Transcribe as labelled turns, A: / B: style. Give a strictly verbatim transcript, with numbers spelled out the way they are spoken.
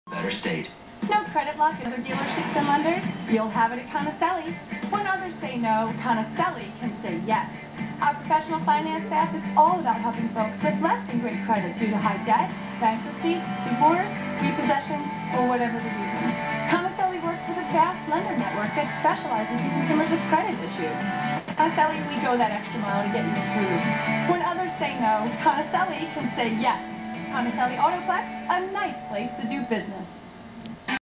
A: better state.
B: No credit luck at other dealerships and lenders? You'll have it at Conicelli. When others say no, Conicelli can say yes. Our professional finance staff is all about helping folks with less than great credit due to high debt, bankruptcy, divorce, repossessions, or whatever the reason. Conicelli works with a vast lender network that specializes in consumers with credit issues. Conicelli, we go that extra mile to get you approved. When others say no, Conicelli can say yes. Conicelli Autoplex, a nice place to do business.